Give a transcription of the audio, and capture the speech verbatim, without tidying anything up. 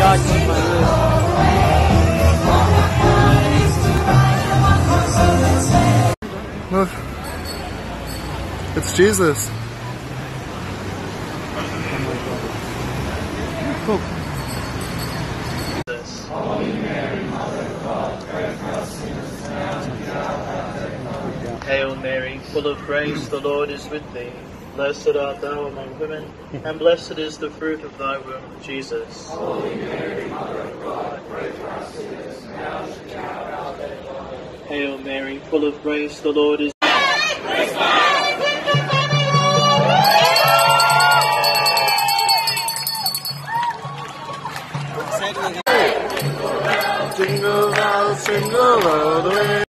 back on my list. Look, it's Jesus. Cool. Hail Mary, full of grace, the Lord is with thee. Blessed art thou among women, and blessed is the fruit of thy womb, Jesus. Holy Mary, Mother of God, pray for us sinners, now and at the hour of our death. Hail Mary, full of grace, the Lord is Jingle bells, jingle all the way.